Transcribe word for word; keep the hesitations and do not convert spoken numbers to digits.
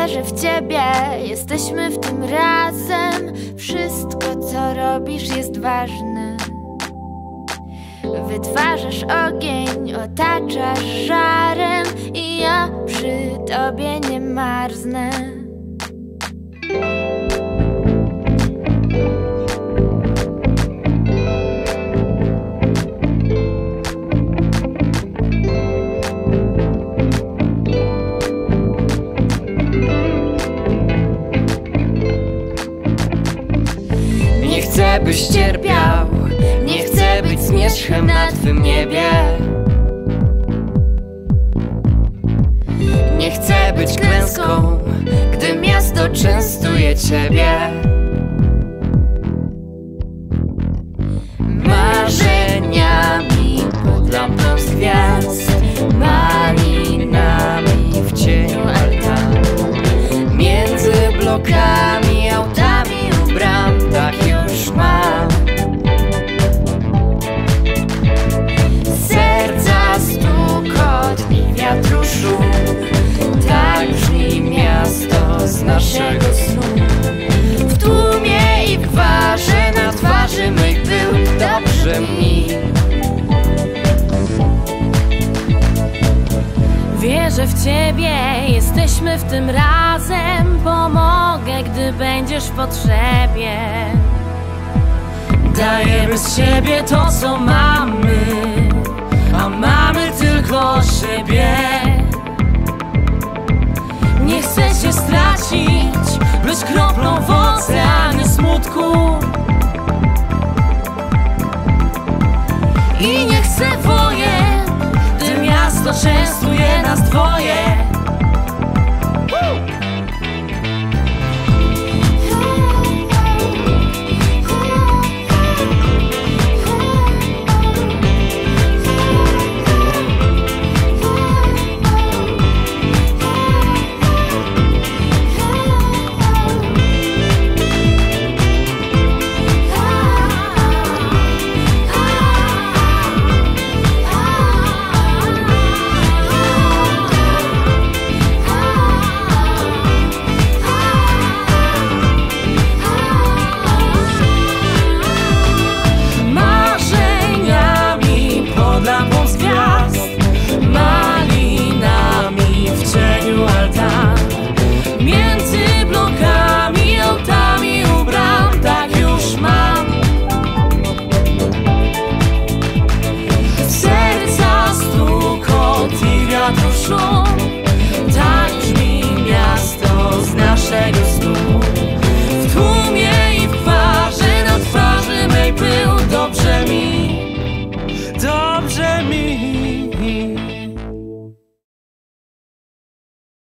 Wierzę w ciebie, jesteśmy w tym razem. Wszystko co robisz jest ważne. Wytwarzasz ogień, otaczasz żarem i ja przy tobie nie marznę. Nie chcę, byś cierpiał, nie chcę być zmierzchem na twym niebie. Nie chcę być klęską, gdy miasto częstuje ciebie. Marzeniami pod lampą z gwiazd, malinami w cieniu altaru. Między blokami, autami u bram, tak już mam. Serca stukot i wiatru szum, tak brzmi miasto z naszego snu. W tłumie i gwarze na twarzy mych był dobrze mi. Wierzę w ciebie, jesteśmy w tym razem. Pomogę, gdy będziesz w potrzebie. Dajemy z siebie to, co mamy, a mamy tylko siebie. Nie chcę cię stracić, być kroplą w oceanie smutku. I nie chcę wojen, gdy miasto częstuje nas dwoje.